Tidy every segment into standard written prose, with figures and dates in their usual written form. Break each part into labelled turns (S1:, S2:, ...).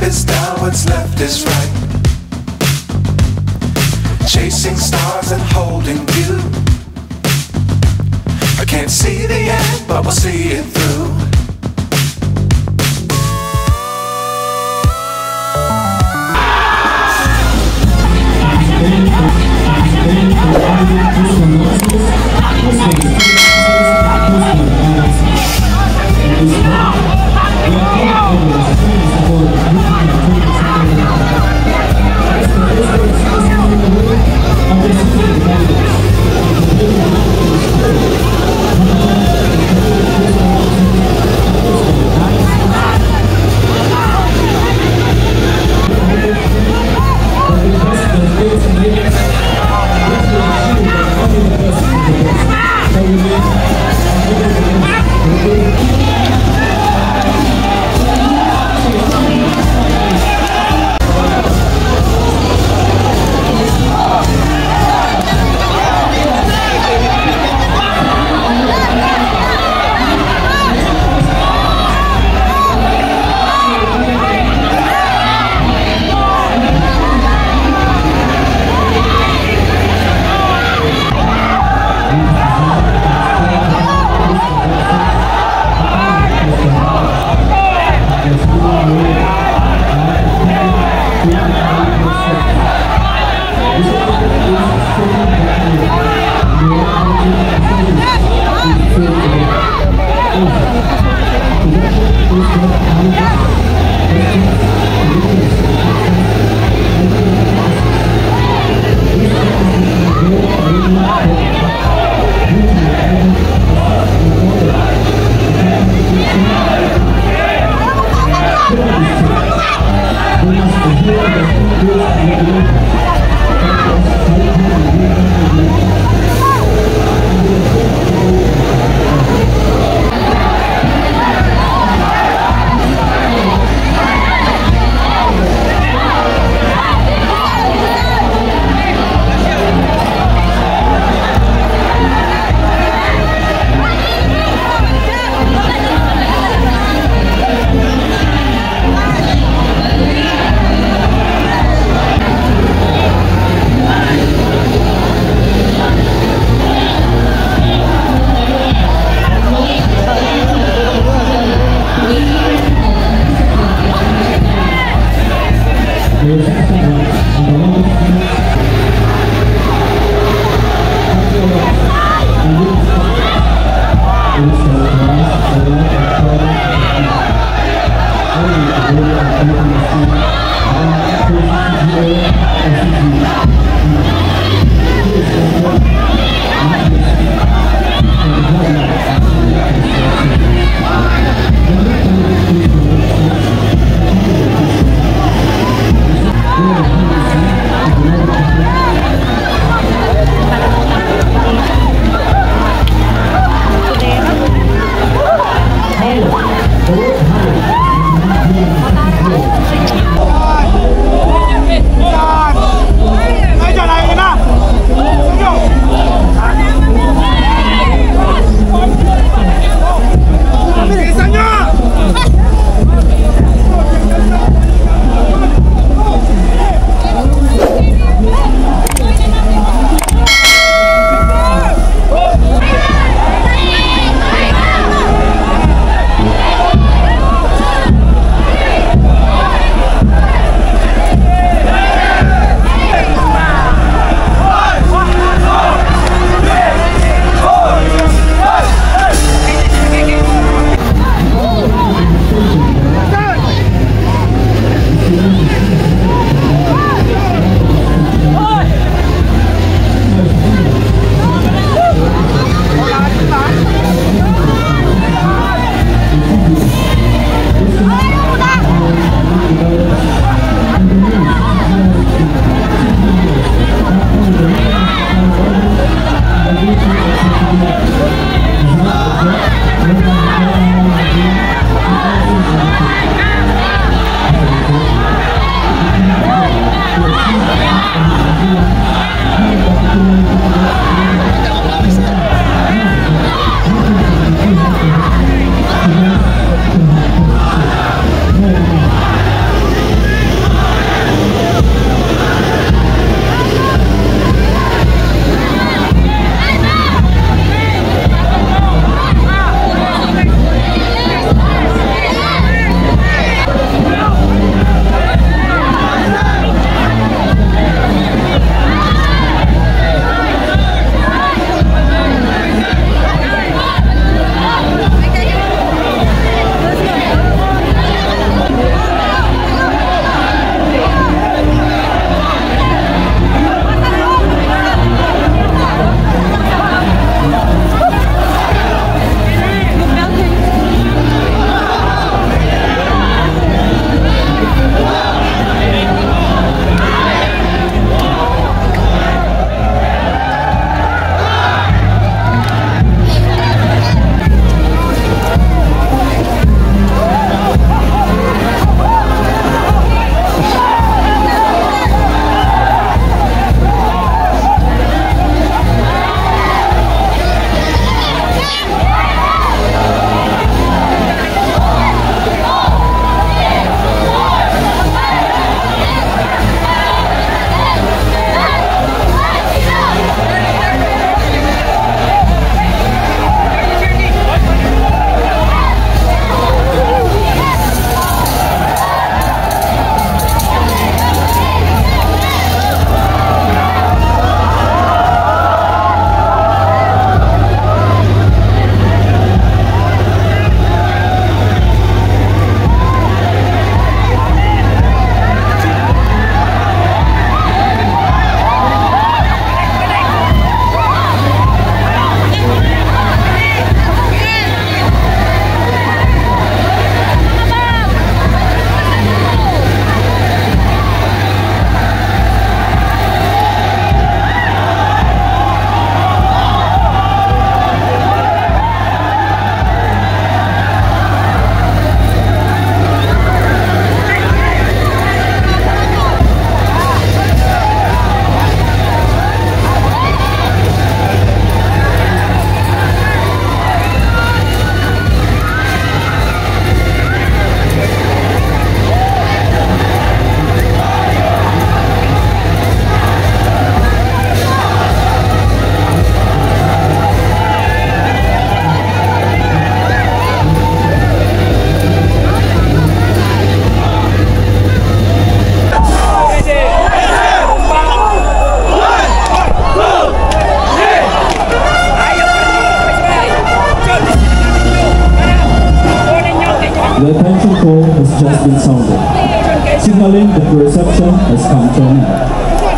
S1: is down, what's left is right. Chasing stars and holding you. I can't see the end, but we'll see it through.
S2: The attention call has just been sounded, signaling that the reception has come to an end.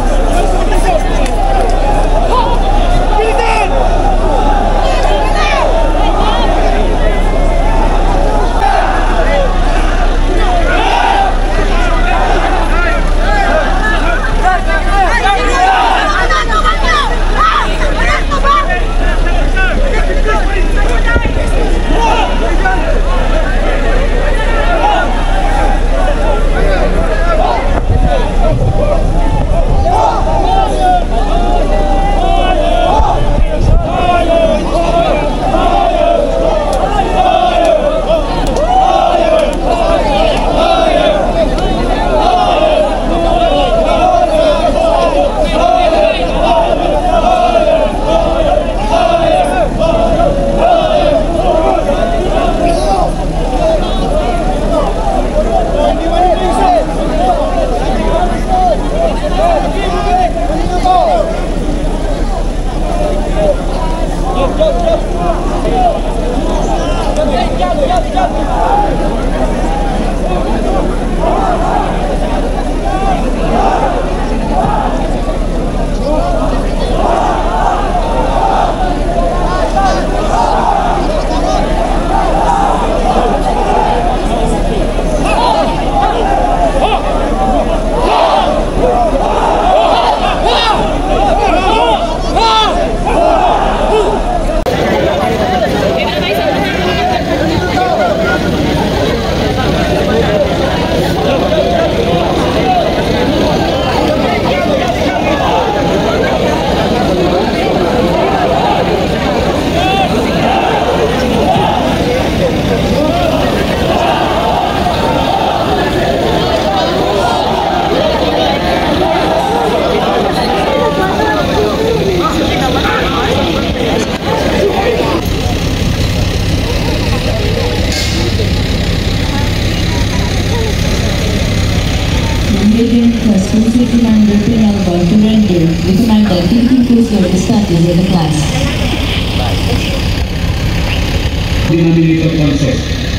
S3: Denominator concept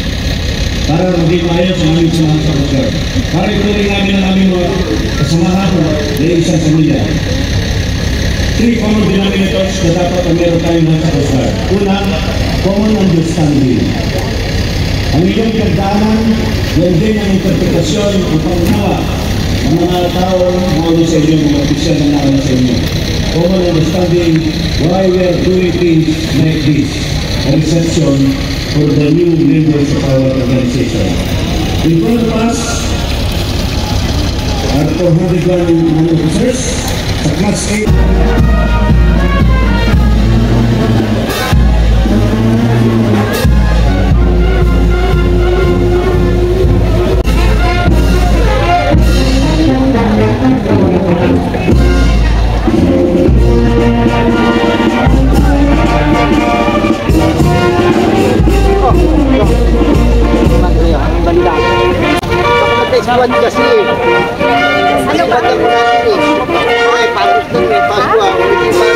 S3: para maging maayos ang aming samahan sa lugar. Para ituloy namin ang aming mga kasamahan na isang pamilya. 3 common denominators na dapat ang meron tayong mga sa lugar. Una, common understanding. Ang iyong pagdaanan, yan din ang interpretasyon o pangunawa ng mga tao maulo sa inyo, mga opisyal na nakala sa inyo. Common understanding why we are doing things like this. A reception for the new members of our organization. In front of us are 401 officers sa Class 8.
S4: Buat kasi ano ba ang natin ay pagod din may paswa hindi pa